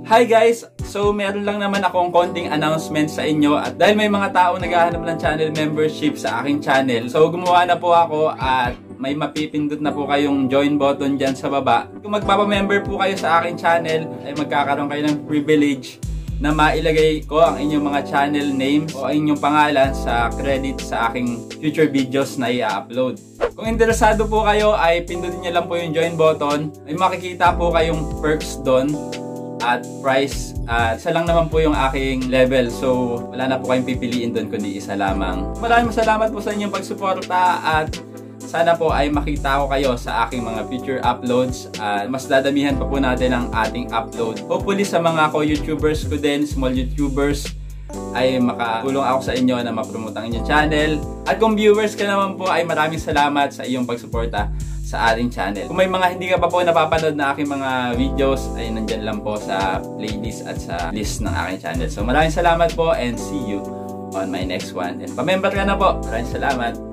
Hi guys! So meron lang naman akong konting announcement sa inyo at dahil may mga tao naghahanap ng channel membership sa aking channel, so gumawa na po ako at may mapipindot na po kayong join button dyan sa baba. Kung magpapamember po kayo sa aking channel, ay magkakaroon kayo ng privilege na mailagay ko ang inyong mga channel name o ang inyong pangalan sa credit sa aking future videos na i-upload. Kung interesado po kayo ay pindutin nyo lang po yung join button. May makikita po kayong perks doon at price. Isa lang naman po yung aking level. So wala na po kayong pipiliin doon kundi isa lamang. Maraming salamat po sa inyong pagsuporta at sana po ay makita ko kayo sa aking mga future uploads at mas dadamihan pa po natin ang ating upload. Hopefully sa mga co-YouTubers ko din, small YouTubers, ay makatulong ako sa inyo na ma-promote ang inyong channel. At kung viewers ka naman po ay maraming salamat sa iyong pagsuporta sa ating channel. Kung may mga hindi ka pa po napapanood na aking mga videos ay nandyan lang po sa playlist at sa list ng aking channel. So maraming salamat po and see you on my next one. And pa-member ka na po. Maraming salamat.